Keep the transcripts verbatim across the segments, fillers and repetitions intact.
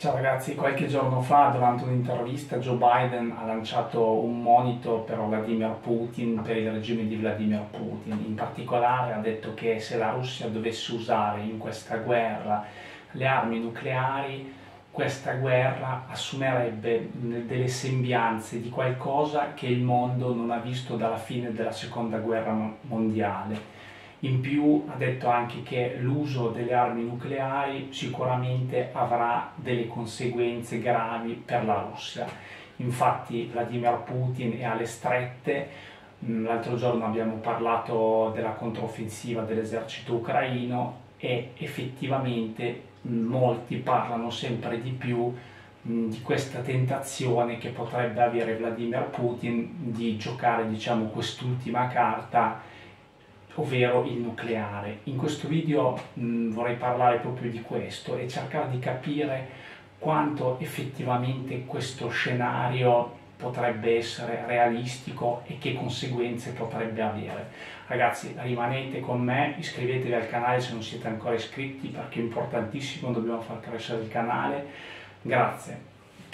Ciao ragazzi, qualche giorno fa durante un'intervista Joe Biden ha lanciato un monito per Vladimir Putin, per il regime di Vladimir Putin. In particolare ha detto che se la Russia dovesse usare in questa guerra le armi nucleari, questa guerra assumerebbe delle sembianze di qualcosa che il mondo non ha visto dalla fine della seconda guerra mondiale. In più ha detto anche che l'uso delle armi nucleari sicuramente avrà delle conseguenze gravi per la Russia. Infatti Vladimir Putin è alle strette. L'altro giorno abbiamo parlato della controffensiva dell'esercito ucraino e effettivamente molti parlano sempre di più di questa tentazione che potrebbe avere Vladimir Putin di giocare, diciamo, quest'ultima carta, ovvero il nucleare. In questo video mh, vorrei parlare proprio di questo e cercare di capire quanto effettivamente questo scenario potrebbe essere realistico e che conseguenze potrebbe avere. Ragazzi, rimanete con me, iscrivetevi al canale se non siete ancora iscritti perché è importantissimo, dobbiamo far crescere il canale. Grazie.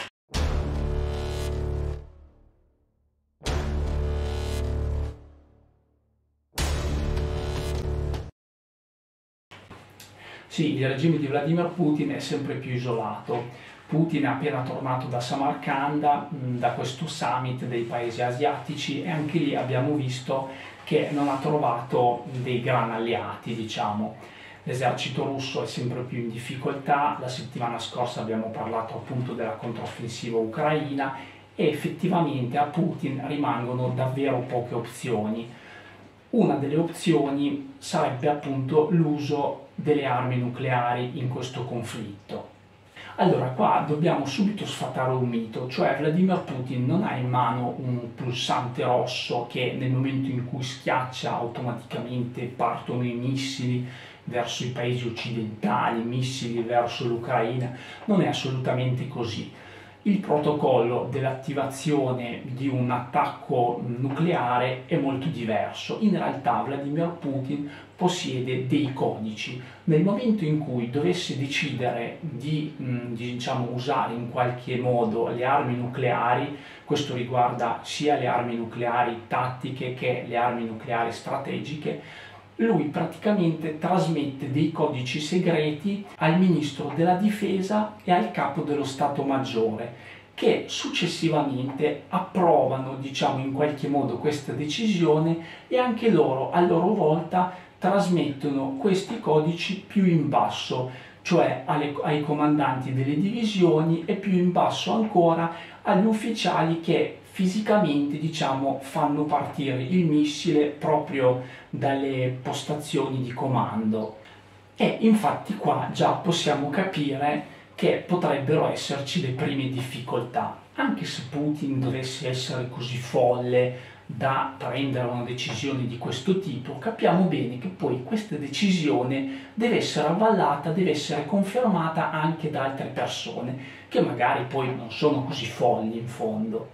Sì, il regime di Vladimir Putin è sempre più isolato. Putin è appena tornato da Samarcanda, da questo summit dei paesi asiatici, e anche lì abbiamo visto che non ha trovato dei gran alleati, diciamo. L'esercito russo è sempre più in difficoltà. La settimana scorsa abbiamo parlato appunto della controffensiva ucraina e effettivamente a Putin rimangono davvero poche opzioni. Una delle opzioni sarebbe appunto l'uso delle armi nucleari in questo conflitto. Allora, qua dobbiamo subito sfatare un mito, cioè Vladimir Putin non ha in mano un pulsante rosso che nel momento in cui schiaccia automaticamente partono i missili verso i paesi occidentali, missili verso l'Ucraina. Non è assolutamente così. Il protocollo dell'attivazione di un attacco nucleare è molto diverso. In realtà Vladimir Putin possiede dei codici. Nel momento in cui dovesse decidere di, di diciamo, usare in qualche modo le armi nucleari, questo riguarda sia le armi nucleari tattiche che le armi nucleari strategiche, lui praticamente trasmette dei codici segreti al ministro della difesa e al capo dello Stato Maggiore, che successivamente approvano, diciamo, in qualche modo questa decisione, e anche loro a loro volta trasmettono questi codici più in basso, cioè alle, ai comandanti delle divisioni, e più in basso ancora agli ufficiali che fisicamente, diciamo, fanno partire il missile proprio dalle postazioni di comando. E infatti qua già possiamo capire che potrebbero esserci le prime difficoltà. Anche se Putin dovesse essere così folle da prendere una decisione di questo tipo, capiamo bene che poi questa decisione deve essere avvallata, deve essere confermata anche da altre persone, che magari poi non sono così folli in fondo.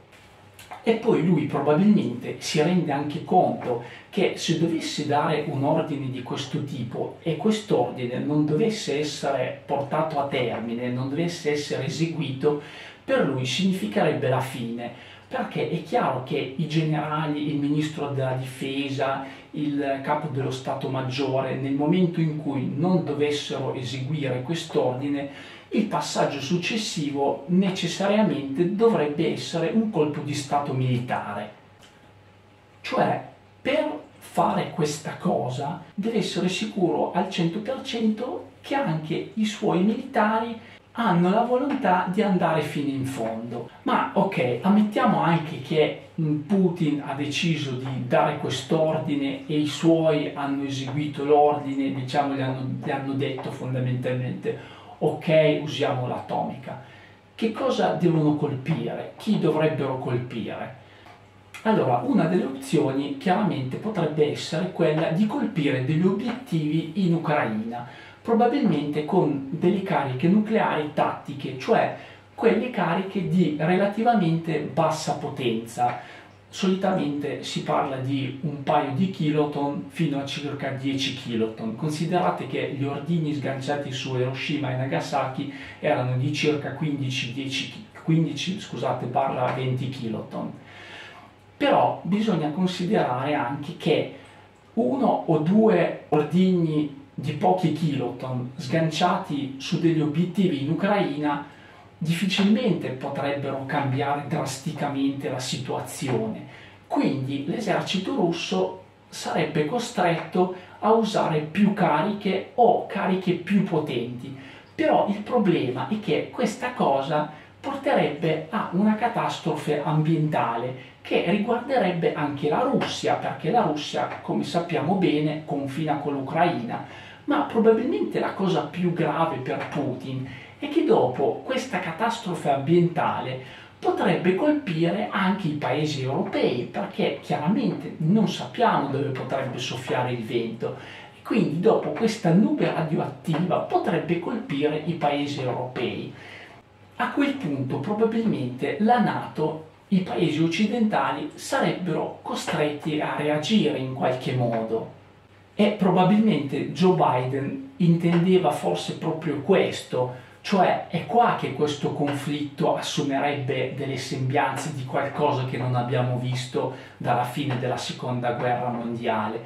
E poi lui probabilmente si rende anche conto che se dovesse dare un ordine di questo tipo e quest'ordine non dovesse essere portato a termine, non dovesse essere eseguito, per lui significherebbe la fine, perché è chiaro che i generali, il ministro della difesa, il capo dello Stato Maggiore, nel momento in cui non dovessero eseguire quest'ordine, il passaggio successivo necessariamente dovrebbe essere un colpo di Stato militare. Cioè, per fare questa cosa deve essere sicuro al cento per cento che anche i suoi militari hanno la volontà di andare fino in fondo. Ma ok, ammettiamo anche che Putin ha deciso di dare quest'ordine e i suoi hanno eseguito l'ordine, diciamo, gli hanno, gli hanno detto fondamentalmente ok, usiamo l'atomica. Che cosa devono colpire? Chi dovrebbero colpire? Allora, una delle opzioni chiaramente potrebbe essere quella di colpire degli obiettivi in Ucraina, probabilmente con delle cariche nucleari tattiche, cioè quelle cariche di relativamente bassa potenza. solitamente si parla di un paio di kiloton fino a circa dieci kiloton. Considerate che gli ordigni sganciati su Hiroshima e Nagasaki erano di circa quindici, dieci, quindici scusate, barra venti kiloton. Però bisogna considerare anche che uno o due ordigni di pochi kiloton sganciati su degli obiettivi in Ucraina difficilmente potrebbero cambiare drasticamente la situazione. Quindi l'esercito russo sarebbe costretto a usare più cariche o cariche più potenti. Però il problema è che questa cosa porterebbe a una catastrofe ambientale che riguarderebbe anche la Russia, perché la Russia, come sappiamo bene, confina con l'Ucraina. Ma probabilmente la cosa più grave per Putin è che dopo questa catastrofe ambientale potrebbe colpire anche i paesi europei, perché chiaramente non sappiamo dove potrebbe soffiare il vento e quindi dopo questa nube radioattiva potrebbe colpire i paesi europei. A quel punto probabilmente la NATO, i paesi occidentali sarebbero costretti a reagire in qualche modo. E probabilmente Joe Biden intendeva forse proprio questo, cioè è qua che questo conflitto assumerebbe delle sembianze di qualcosa che non abbiamo visto dalla fine della seconda guerra mondiale.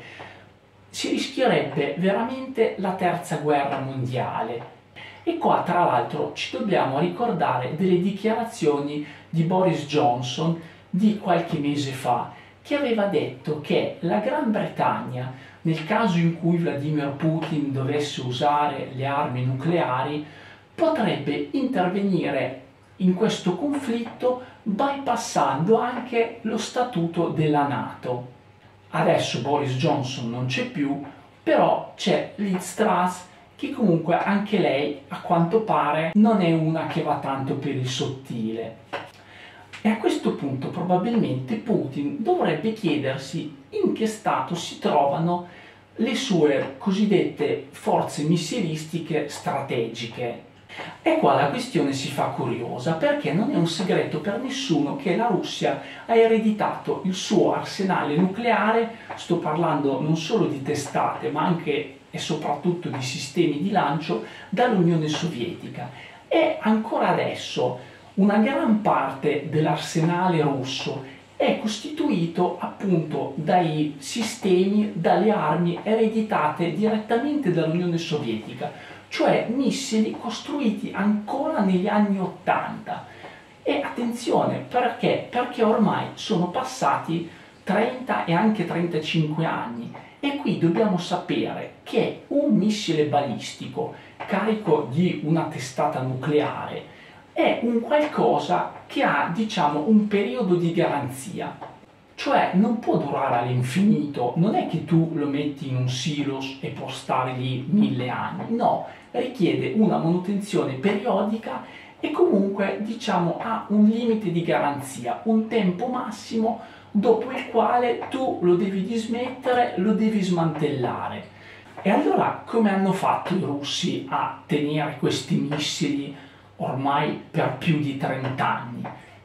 Si rischierebbe veramente la terza guerra mondiale. E qua tra l'altro ci dobbiamo ricordare delle dichiarazioni di Boris Johnson di qualche mese fa, che aveva detto che la Gran Bretagna, nel caso in cui Vladimir Putin dovesse usare le armi nucleari, potrebbe intervenire in questo conflitto bypassando anche lo statuto della NATO. Adesso Boris Johnson non c'è più, però c'è Liz Truss, che comunque anche lei, a quanto pare, non è una che va tanto per il sottile. E a questo punto probabilmente Putin dovrebbe chiedersi in che stato si trovano le sue cosiddette forze missilistiche strategiche. E qua la questione si fa curiosa, perché non è un segreto per nessuno che la Russia ha ereditato il suo arsenale nucleare, sto parlando non solo di testate ma anche e soprattutto di sistemi di lancio, dall'Unione Sovietica. E ancora adesso una gran parte dell'arsenale russo è costituito appunto dai sistemi, dalle armi ereditate direttamente dall'Unione Sovietica, cioè missili costruiti ancora negli anni ottanta. E attenzione, perché? Perché ormai sono passati trenta e anche trentacinque anni e qui dobbiamo sapere che un missile balistico carico di una testata nucleare è un qualcosa che ha, diciamo, un periodo di garanzia, cioè non può durare all'infinito, non è che tu lo metti in un silos e può stare lì mille anni, no, richiede una manutenzione periodica e comunque, diciamo, ha un limite di garanzia, un tempo massimo dopo il quale tu lo devi dismettere, lo devi smantellare. E allora come hanno fatto i russi a tenere questi missili ormai per più di trenta anni?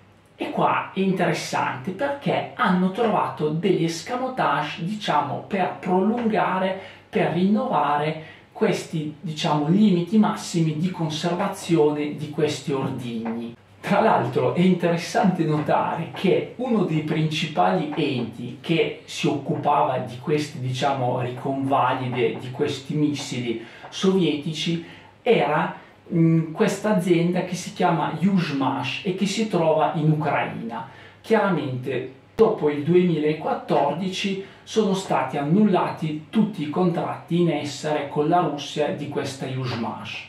E qua è interessante perché hanno trovato degli escamotage, diciamo, per prolungare, per rinnovare questi, diciamo, limiti massimi di conservazione di questi ordigni. Tra l'altro è interessante notare che uno dei principali enti che si occupava di queste, diciamo, riconvalide di questi missili sovietici era questa azienda che si chiama Yuzhmash e che si trova in Ucraina. Chiaramente dopo il duemilaquattordici sono stati annullati tutti i contratti in essere con la Russia di questa Yuzhmash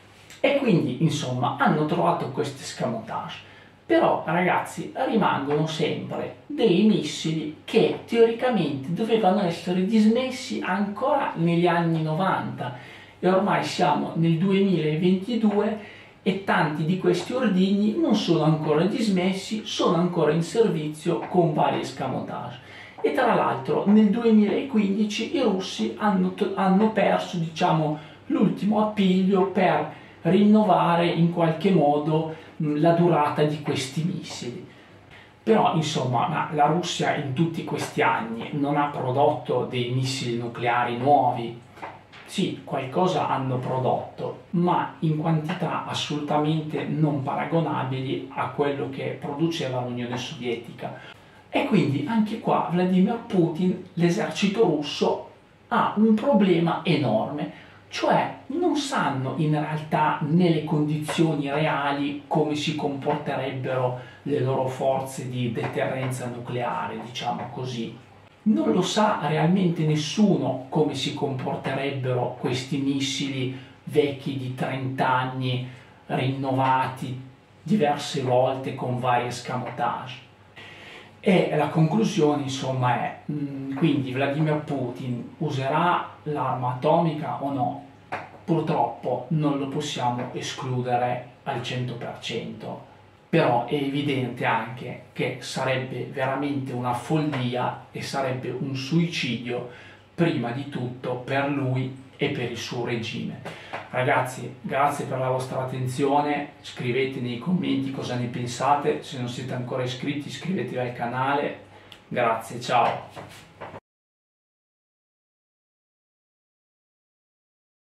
e quindi insomma hanno trovato questo escamotage. Però ragazzi, rimangono sempre dei missili che teoricamente dovevano essere dismessi ancora negli anni novanta e ormai siamo nel duemilaventidue e tanti di questi ordigni non sono ancora dismessi, sono ancora in servizio con vari escamotage. E tra l'altro nel duemilaquindici i russi hanno, hanno perso, diciamo, l'ultimo appiglio per rinnovare in qualche modo la durata di questi missili. Però insomma ma la Russia in tutti questi anni non ha prodotto dei missili nucleari nuovi. Sì, qualcosa hanno prodotto, ma in quantità assolutamente non paragonabili a quello che produceva l'Unione Sovietica. E quindi anche qua Vladimir Putin, l'esercito russo, ha un problema enorme, cioè non sanno in realtà nelle condizioni reali come si comporterebbero le loro forze di deterrenza nucleare, diciamo così. Non lo sa realmente nessuno come si comporterebbero questi missili vecchi di trenta anni, rinnovati diverse volte con vari escamotage. E la conclusione insomma è, mh, quindi Vladimir Putin userà l'arma atomica o no? Purtroppo non lo possiamo escludere al cento per cento. Però è evidente anche che sarebbe veramente una follia e sarebbe un suicidio prima di tutto per lui e per il suo regime. Ragazzi, grazie per la vostra attenzione, scrivete nei commenti cosa ne pensate, se non siete ancora iscritti iscrivetevi al canale, grazie, ciao!